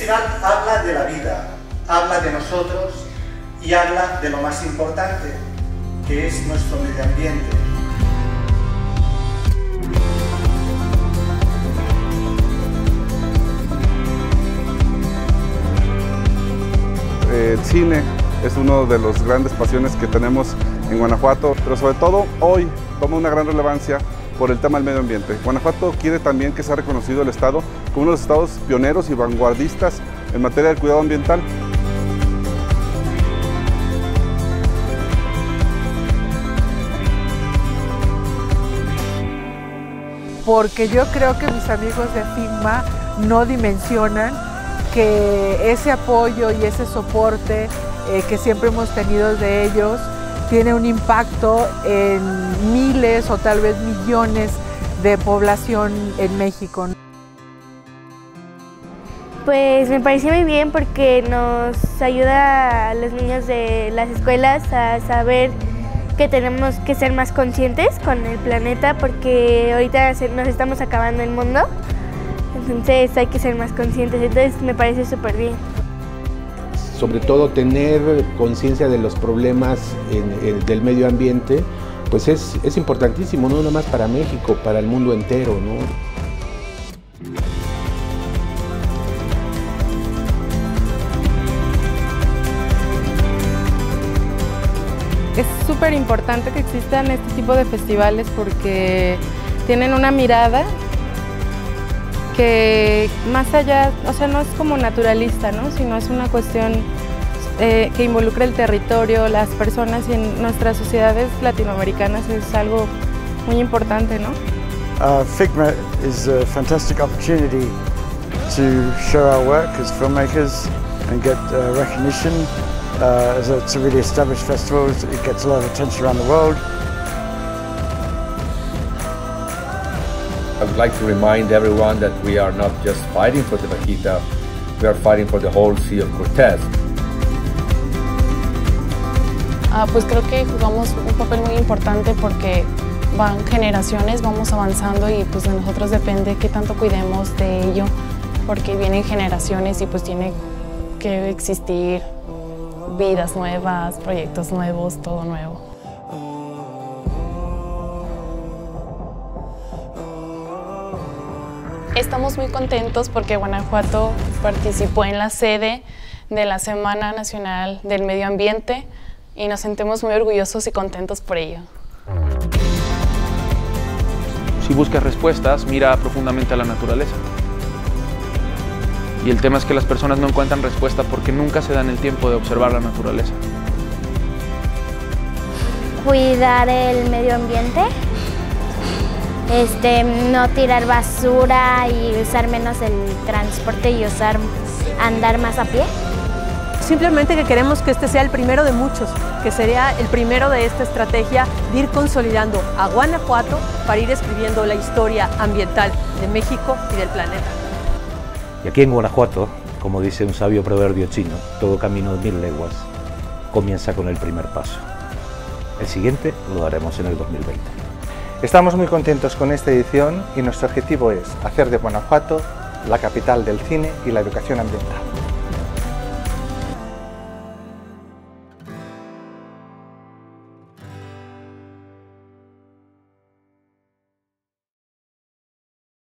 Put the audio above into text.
festival habla de la vida, habla de nosotros y habla de lo más importante, que es nuestro medio ambiente. El cine es una de las grandes pasiones que tenemos en Guanajuato, pero sobre todo hoy toma una gran relevancia por el tema del medio ambiente. Guanajuato quiere también que sea reconocido el Estado como uno de los estados pioneros y vanguardistas en materia del cuidado ambiental. Porque yo creo que mis amigos de FIGMA no dimensionan que ese apoyo y ese soporte que siempre hemos tenido de ellos tiene un impacto en miles o tal vez millones de población en México. Pues me pareció muy bien porque nos ayuda a los niños de las escuelas a saber que tenemos que ser más conscientes con el planeta porque ahorita nos estamos acabando el mundo, entonces hay que ser más conscientes, entonces me parece súper bien. Sobre todo tener conciencia de los problemas del medio ambiente, pues es importantísimo, no nada más para México, para el mundo entero, ¿no? Es súper importante que existan este tipo de festivales porque tienen una mirada que más allá, o sea, no es como naturalista, ¿no? Sino es una cuestión que involucra el territorio, las personas y en nuestras sociedades latinoamericanas es algo muy importante, ¿no? FIGMA is a fantastic opportunity to show our work as filmmakers and get recognition. It's a really established festival, it gets a lot of attention around the world. I would like to remind everyone that we are not just fighting for the vaquita, we are fighting for the whole Sea of Cortez. Pues creo que jugamos un papel muy importante porque van generaciones, vamos avanzando y pues de nosotros depende qué tanto cuidemos de ello, porque vienen generaciones y pues tiene que existir vidas nuevas, proyectos nuevos, todo nuevo. Estamos muy contentos porque Guanajuato participó en la sede de la Semana Nacional del Medio Ambiente y nos sentimos muy orgullosos y contentos por ello. Si buscas respuestas, mira profundamente a la naturaleza. Y el tema es que las personas no encuentran respuesta porque nunca se dan el tiempo de observar la naturaleza. Cuidar el medio ambiente, no tirar basura y usar menos el transporte y andar más a pie. Simplemente que queremos que este sea el primero de muchos, que sería el primero de esta estrategia de ir consolidando a Guanajuato para ir escribiendo la historia ambiental de México y del planeta. Y aquí en Guanajuato, como dice un sabio proverbio chino, todo camino de 1000 leguas comienza con el primer paso. El siguiente lo daremos en el 2020. Estamos muy contentos con esta edición y nuestro objetivo es hacer de Guanajuato la capital del cine y la educación ambiental.